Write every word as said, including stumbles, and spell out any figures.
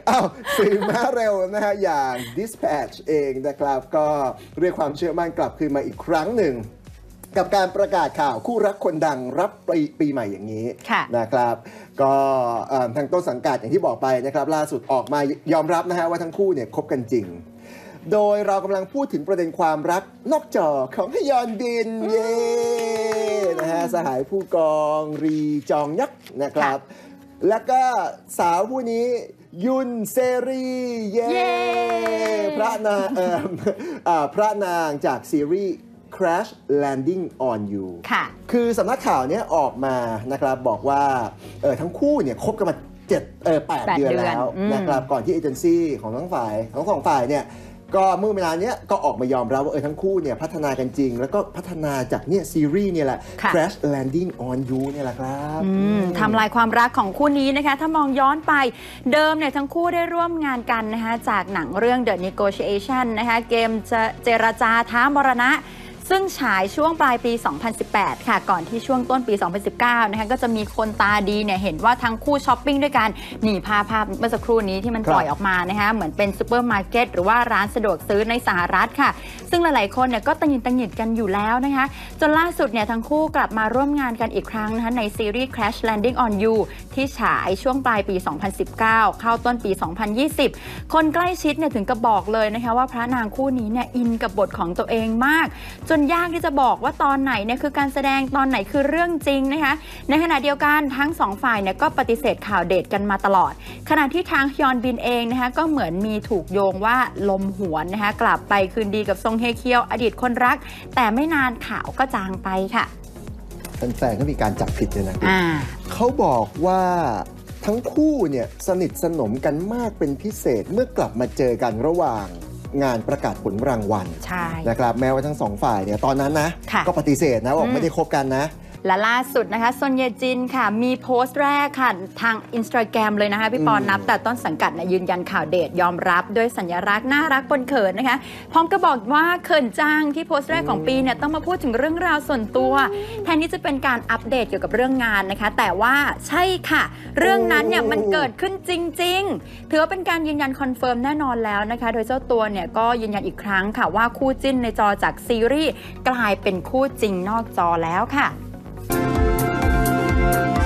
อ้าวสื่อม้าเร็วนะฮะอย่าง Dispatch เองนะครับก็เรียกความเชื่อมั่นกลับคืนมาอีกครั้งหนึ่งกับการประกาศข่าวคู่รักคนดังรับปีปีใหม่อย่างนี้นะครับก็ทางต้นสังกัดอย่างที่บอกไปนะครับล่าสุดออกมายอมรับนะฮะว่าทั้งคู่เนี่ยคบกันจริงโดยเรากำลังพูดถึงประเด็นความรักนอกจอของฮยอนบินเย่นะฮะสหายผู้กองรีจองยักษ์นะครับแล้วก็สาวผู้นี้ยุนเซรีเย่พระนางเอ่อพระนางจากซีรีส์ Crash Landing on You คือสำนักข่าวนี้ออกมานะครับบอกว่าเออทั้งคู่เนี่ยคบกันมาเจ็ดเออแปดเดือนแล้วนะครับก่อนที่เอเจนซี่ของทั้งฝ่ายทั้งสองฝ่ายเนี่ยก็เมื่อเวลาเนี้ยก็ออกมายอมรับว่าเออทั้งคู่เนี่ยพัฒนากันจริงแล้วก็พัฒนาจากเนี่ยซีรีส์เนี่ยแหละ Crash Landing on You เนี่ยแหละครับทำลายความรักของคู่นี้นะคะถ้ามองย้อนไปเดิมเนี่ยทั้งคู่ได้ร่วมงานกันนะคะจากหนังเรื่อง The Negotiation นะคะเกมเจรจาท้ามรณะซึ่งฉายช่วงปลายปี สองพันสิบแปด ค่ะก่อนที่ช่วงต้นปี สองพันสิบเก้า นะคะก็จะมีคนตาดีเนี่ยเห็นว่าทั้งคู่ช้อปปิ้งด้วยกันหนีภาพภาพเมื่อสักครู่นี้ที่มันปล่อยออกมานะคะเหมือนเป็นซูเปอร์มาร์เก็ตหรือว่าร้านสะดวกซื้อในสหรัฐค่ะซึ่งหลายๆคนเนี่ยก็ตังหิดตังหิดกันอยู่แล้วนะคะจนล่าสุดเนี่ยทั้งคู่กลับมาร่วมงานกันอีกครั้งนะคะในซีรีส์ Crash Landing on You ที่ฉายช่วงปลายปี สองพันสิบเก้า เข้าต้นปี สองพันยี่สิบ คนใกล้ชิดเนี่ยถึงกับบอกเลยนะคะว่าพระนางคู่นี้เนี่ยอินกับบทของตัวเองมากจนยากที่จะบอกว่าตอนไหนเนี่ยคือการแสดงตอนไหนคือเรื่องจริงนะคะในขณะเดียวกันทั้งสองฝ่ายเนี่ยก็ปฏิเสธข่าวเดทกันมาตลอดขณะที่ทางฮยอนบินเองนะคะก็เหมือนมีถูกโยงว่าลมหวนนะคะกลับไปคืนดีกับซงเฮเคียวอดีตคนรักแต่ไม่นานข่าวก็จางไปค่ะแฟนๆก็มีการจับผิดเลยนะเขาบอกว่าทั้งคู่เนี่ยสนิทสนมกันมากเป็นพิเศษเมื่อกลับมาเจอกันระหว่างงานประกาศผลรางวัลนะครับแม้ว่าทั้งสองฝ่ายเนี่ยตอนนั้นนะก็ปฏิเสธนะว่าไม่ได้คบกันนะและล่าสุดนะคะซอนเยจินค่ะมีโพสต์แรกค่ะทาง Instagram เลยนะคะพี่ปอนนับแต่ต้นสังกัดนะยืนยันข่าวเดทยอมรับด้วยสัญลักษณ์น่ารักปนเขินนะคะพร้อมก็บอกว่าเขินจังที่โพสต์แรกของปีเนี่ยต้องมาพูดถึงเรื่องราวส่วนตัวแทนที่จะเป็นการอัปเดตเกี่ยวกับเรื่องงานนะคะแต่ว่าใช่ค่ะเรื่องนั้นเนี่ยมันเกิดขึ้นจริงๆถือว่าเป็นการยืนยันคอนเฟิร์มแน่นอนแล้วนะคะโดยเจ้าตัวเนี่ยก็ยืนยันอีกครั้งค่ะว่าคู่จิ้นในจอจากซีรีส์กลายเป็นคู่จริงนอกจอแล้วค่ะ